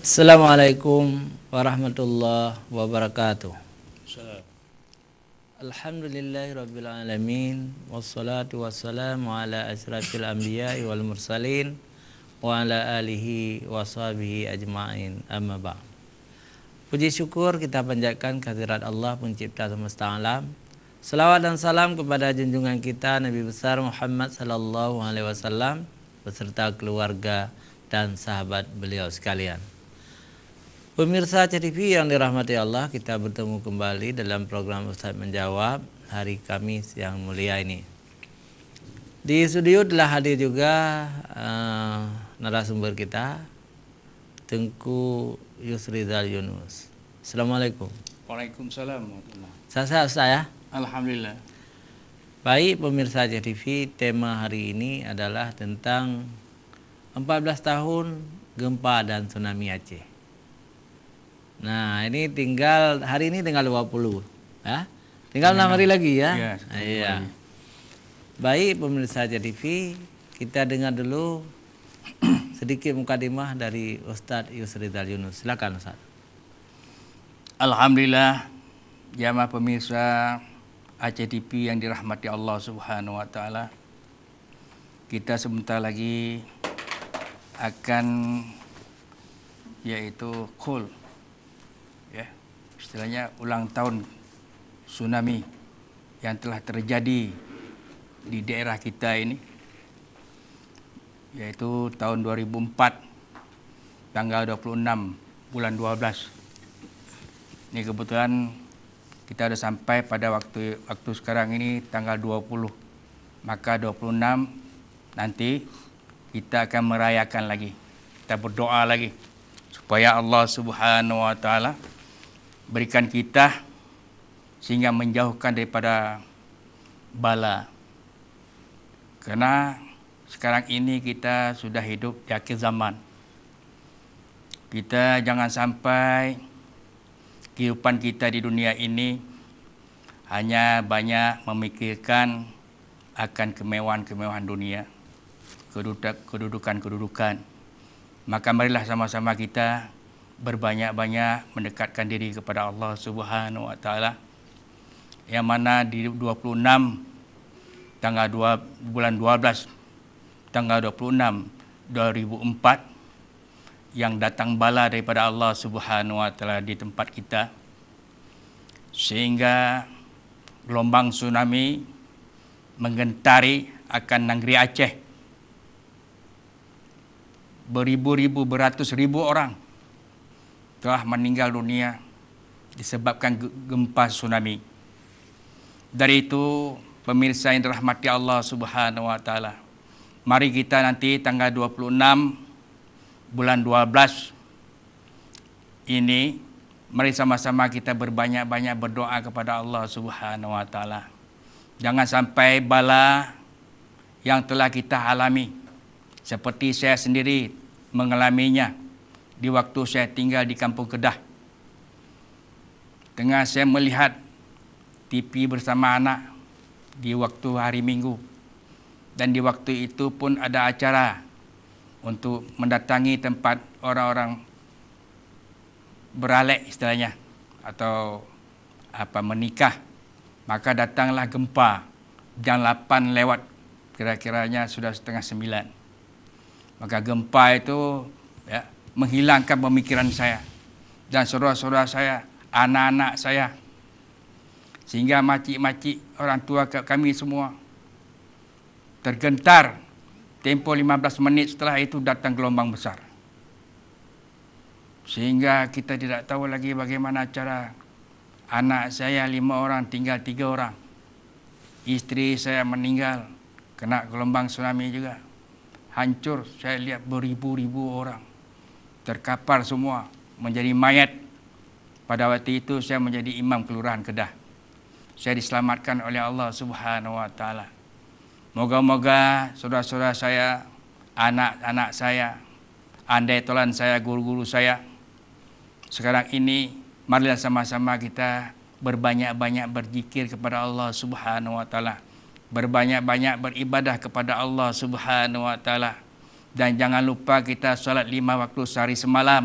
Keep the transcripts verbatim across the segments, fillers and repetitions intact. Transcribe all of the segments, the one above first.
Assalamualaikum warahmatullahi wabarakatuh. Alhamdulillahirabbil alamin wassalatu wassalamu ala asyrafil anbiya'i wal mursalin wa ala alihi washabihi ajmain, amma ba'd. Puji syukur kita panjatkan kehadirat Allah pencipta semesta alam. Selawat dan salam kepada junjungan kita Nabi besar Muhammad sallallahu alaihi wasallam beserta keluarga dan sahabat beliau sekalian. Pemirsa C T V yang dirahmati Allah, kita bertemu kembali dalam program Ustaz Menjawab hari Kamis yang mulia ini. Di studio telah hadir juga uh, narasumber kita, Tengku Yusrizal Yunus. Assalamualaikum. Waalaikumsalam. Sehat saya. Alhamdulillah. Baik pemirsa C T V, tema hari ini adalah tentang empat belas tahun gempa dan tsunami Aceh. Nah, ini tinggal hari ini tinggal dua puluh, ya. Tinggal enam hari lagi ya. Iya. Iya. Baik pemirsa C T V, kita dengar dulu sedikit mukadimah dari Ustadz Yusrizal Yunus. Silakan Ustadz. Alhamdulillah, jamaah pemirsa A C T V yang dirahmati Allah Subhanahu wa taala. Kita sebentar lagi akan yaitu khul, ya, istilahnya ulang tahun tsunami yang telah terjadi di daerah kita ini, yaitu tahun dua ribu empat tanggal dua puluh enam bulan dua belas. Ini kebetulan kita sudah sampai pada waktu waktu sekarang ini tanggal dua puluh. Maka dua puluh enam nanti kita akan merayakan lagi. Kita berdoa lagi supaya Allah Subhanahu wa taala berikan kita sehingga menjauhkan daripada bala. Karena sekarang ini kita sudah hidup di akhir zaman. Kita jangan sampai kehidupan kita di dunia ini hanya banyak memikirkan akan kemewahan-kemewahan dunia, kedudukan-kedudukan. Maka marilah sama-sama kita berbanyak-banyak mendekatkan diri kepada Allah Subhanahu wa taala. Yang mana di dua puluh enam tanggal dua bulan dua belas tanggal dua puluh enam dua ribu empat yang datang bala daripada Allah Subhanahu wa taala di tempat kita, sehingga gelombang tsunami menggentari akan negeri Aceh. Beribu-ribu, beratus ribu orang telah meninggal dunia disebabkan gempa tsunami. Dari itu, pemirsa yang dirahmati Allah Subhanahu wa taala, mari kita nanti tanggal dua puluh enam bulan dua belas ini, mari sama-sama kita berbanyak-banyak berdoa kepada Allah Subhanahu wa taala. Jangan sampai bala yang telah kita alami, seperti saya sendiri mengalaminya di waktu saya tinggal di Kampung Kedah. Tengah saya melihat T V bersama anak di waktu hari Minggu, dan di waktu itu pun ada acara untuk mendatangi tempat orang-orang beralek istilahnya, atau apa menikah. Maka datanglah gempa jam lapan lewat, kira-kiranya sudah setengah sembilan. Maka gempa itu ya, menghilangkan pemikiran saya dan saudara-saudara saya, anak-anak saya, sehingga makcik-makcik orang tua kami semua tergentar. Tempoh lima belas menit setelah itu datang gelombang besar, sehingga kita tidak tahu lagi bagaimana cara. Anak saya lima orang, tinggal tiga orang. Istri saya meninggal kena gelombang tsunami juga. Hancur, saya lihat beribu-ribu orang terkapar semua menjadi mayat. Pada waktu itu saya menjadi imam kelurahan Kedah. Saya diselamatkan oleh Allah Subhanahu wa taala. Moga-moga saudara-saudara saya, anak-anak saya, andai tolan saya, guru-guru saya, sekarang ini marilah sama-sama kita berbanyak-banyak berzikir kepada Allah Subhanahu wa taala, berbanyak-banyak beribadah kepada Allah Subhanahu wa taala, dan jangan lupa kita solat lima waktu sehari semalam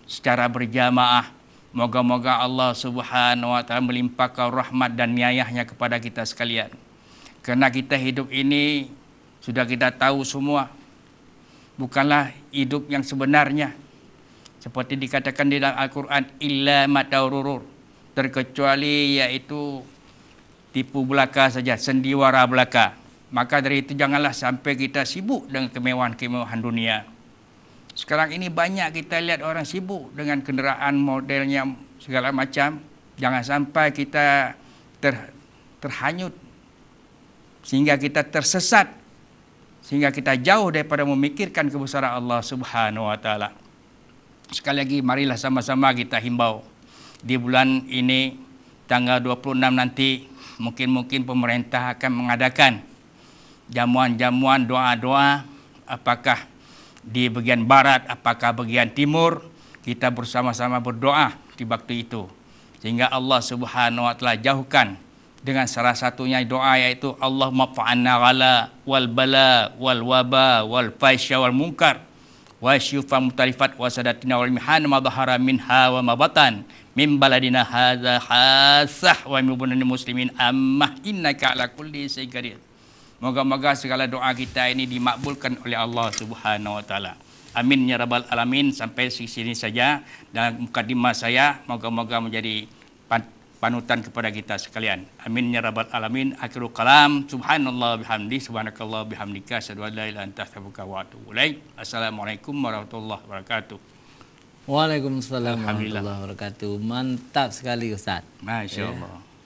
secara berjamaah. Moga-moga Allah Subhanahu wa taala melimpahkan rahmat dan niayahnya kepada kita sekalian. Kerana kita hidup ini sudah kita tahu semua bukanlah hidup yang sebenarnya. Seperti dikatakan di dalam Al-Quran, illa mataururur, terkecuali iaitu tipu belaka saja, sendiwara belaka. Maka dari itu janganlah sampai kita sibuk dengan kemewahan-kemewahan dunia. Sekarang ini banyak kita lihat orang sibuk dengan kenderaan modelnya segala macam. Jangan sampai kita ter, terhanyut sehingga kita tersesat, sehingga kita jauh daripada memikirkan kebesaran Allah Subhanahu wa taala. Sekali lagi marilah sama-sama kita himbau di bulan ini tanggal dua puluh enam nanti mungkin-mungkin pemerintah akan mengadakan jamuan-jamuan doa-doa, apakah di bagian barat, apakah bagian timur, kita bersama-sama berdoa di waktu itu. Sehingga Allah Subhanahu wa taala jauhkan dengan salah satunya doa yaitu Allahumma fa'anna ghala wal bala wal waba wal faisya wal munkar wa syufa mutalifat wa sadatina wal mihan ma dhahara minha wa ma batan min baladina hadza hasah wa mubunil muslimin amma innaka ala kulli syai'in qadir. Moga-moga segala doa kita ini dimakbulkan oleh Allah Subhanahu wa taala. Amin ya rabbal alamin. Sampai sini saja dalam mukadimah saya, moga-moga menjadi panutan kepada kita sekalian. Amin ya rabbal alamin. Akhirul kalam. Subhanallah bihamdi, subhanakallah bihamdika, asyhadu an la ilaha illa anta astaghfiruka wa atubu ilaik. Assalamualaikum warahmatullahi wabarakatuh. Waalaikumsalam warahmatullahi wabarakatuh. Mantap sekali Ustaz. Masya-Allah. Ya.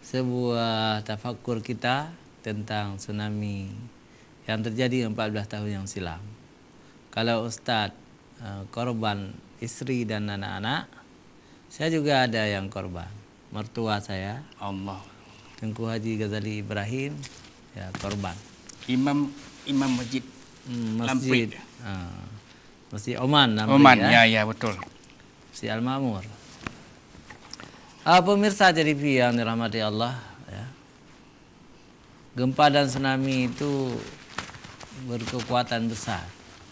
Sebuah tafakur kita tentang tsunami yang terjadi empat belas tahun yang silam. Kalau Ustaz uh, korban istri dan anak-anak, saya juga ada yang korban. Mertua saya, Allah. Tengku Haji Ghazali Ibrahim, ya korban. Imam Imam Masjid hmm, Masjid uh, Masjid Oman namanya. Oman, ya ya betul. Masjid Al-Ma'mur. Uh, pemirsa J D P yang dirahmati Allah, ya. Gempa dan tsunami itu berkekuatan besar.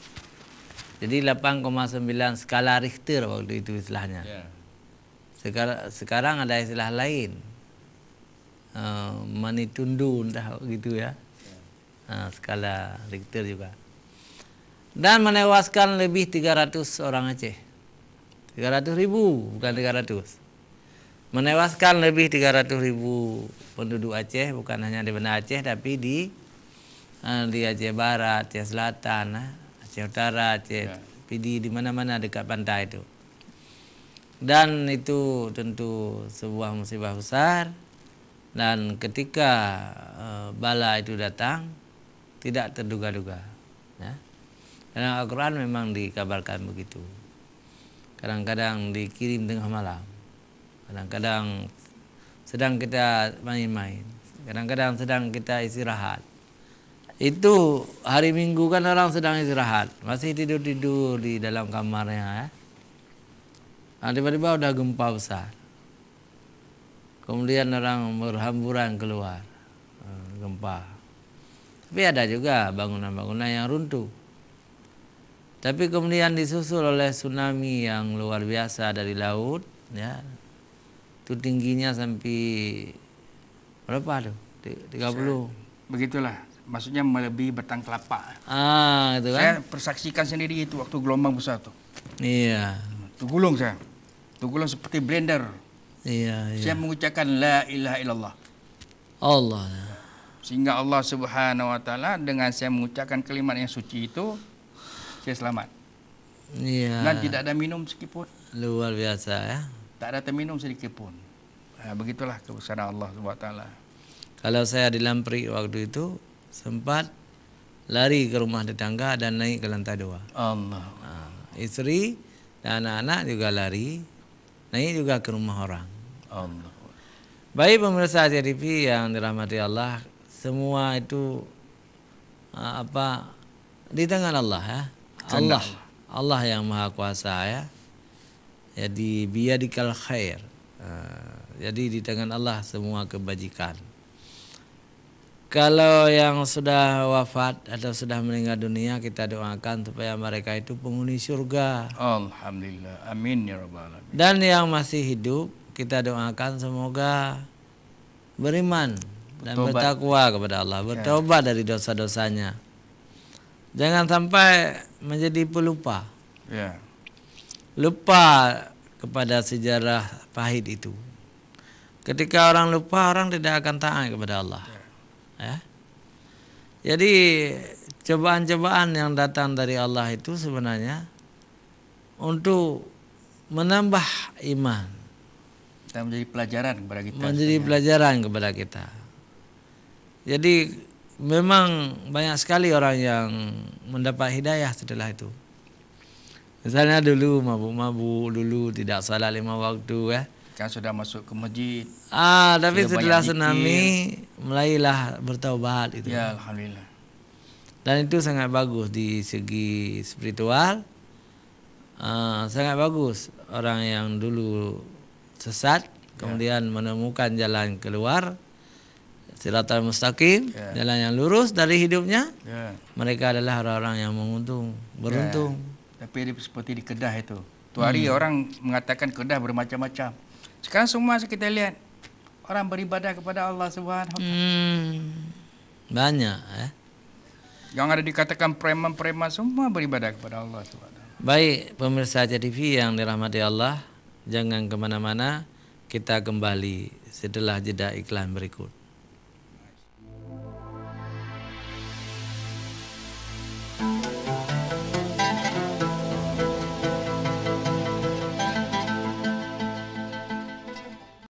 Jadi delapan koma sembilan skala Richter waktu itu istilahnya. Yeah. Sekarang, sekarang ada istilah lain. Uh, Manitundu entah gitu ya. Yeah. Uh, skala Richter juga. Dan menewaskan lebih tiga ratus orang Aceh. tiga ratus ribu bukan tiga ratus. Menewaskan lebih tiga ratus ribu penduduk Aceh, bukan hanya di Banda Aceh tapi di uh, di Aceh Barat, Aceh Selatan, Aceh Utara, Aceh Pidi, di mana-mana dekat pantai itu. Dan itu tentu sebuah musibah besar, dan ketika uh, bala itu datang tidak terduga-duga, ya. Dalam Al-Quran memang dikabarkan begitu. Kadang-kadang dikirim tengah malam, kadang-kadang sedang kita main-main, kadang-kadang sedang kita istirahat. Itu hari Minggu kan orang sedang istirahat, masih tidur-tidur di dalam kamarnya, ya. Nah, tiba-tiba udah gempa besar. Kemudian orang berhamburan keluar, gempa. Tapi ada juga bangunan-bangunan yang runtuh. Tapi kemudian disusul oleh tsunami yang luar biasa dari laut, ya. Itu tingginya sampai berapa tuh? tiga puluh. Begitulah. Maksudnya melebihi batang kelapa. Ah, itu kan. Saya persaksikan sendiri itu waktu gelombang besar tuh. Iya. Tuh gulung saya. Tuh gulung seperti blender. Iya, iya. Saya mengucapkan la ilaha illallah. Allah. Sehingga Allah Subhanahu wa taala dengan saya mengucapkan kalimat yang suci itu, saya selamat. Iya. Dan tidak ada minum sedikitpun. Luar biasa, ya. Tak ada terminum sedikit pun. Nah, begitulah kebesaran Allah Subhanahu wa taala. Kalau saya di Lampri waktu itu sempat lari ke rumah tetangga dan naik ke lantai dua. Allah. Nah, istri dan anak-anak juga lari, naik juga ke rumah orang. Allah. Baik pemirsa J D P yang dirahmati Allah, semua itu apa di tangan Allah, ya. Allah, Allah yang Maha Kuasa, ya. Jadi biyadikal khair. Jadi di tangan Allah semua kebajikan. Kalau yang sudah wafat atau sudah meninggal dunia, kita doakan supaya mereka itu penghuni surga. Alhamdulillah. Amin ya rabbal alamin. Dan yang masih hidup, kita doakan semoga beriman dan Bertobat. bertakwa kepada Allah, bertobat dari dosa-dosanya. Jangan sampai menjadi pelupa. Ya. Lupa kepada sejarah pahit itu. Ketika orang lupa, orang tidak akan taat kepada Allah. Ya. Jadi cobaan-cobaan yang datang dari Allah itu sebenarnya untuk menambah iman, Dan menjadi pelajaran kepada kita. menjadi sebenarnya. pelajaran kepada kita. Jadi memang banyak sekali orang yang mendapat hidayah setelah itu. Misalnya dulu mabuk-mabuk, dulu tidak salat lima waktu, ya. Kan sudah masuk ke masjid. Ah, tapi Sudah setelah banyak tsunami mulailah bertaubat itu. Ya alhamdulillah. Dan itu sangat bagus di segi spiritual. Ah, sangat bagus orang yang dulu sesat kemudian menemukan jalan keluar, siratal mustaqim, Ya. jalan yang lurus dari hidupnya. Ya. Mereka adalah orang-orang yang menguntung, beruntung. Tapi dia seperti di Kedah itu. Tu hari orang mengatakan Kedah bermacam-macam. Sekarang semua kita lihat orang beribadah kepada Allah Subhanahu wa taala. Hmm, banyak, eh. Yang ada dikatakan preman-preman semua beribadah kepada Allah Subhanahu wa taala. Baik pemirsa T V yang dirahmati Allah, jangan kemana-mana, kita kembali setelah jeda iklan berikut.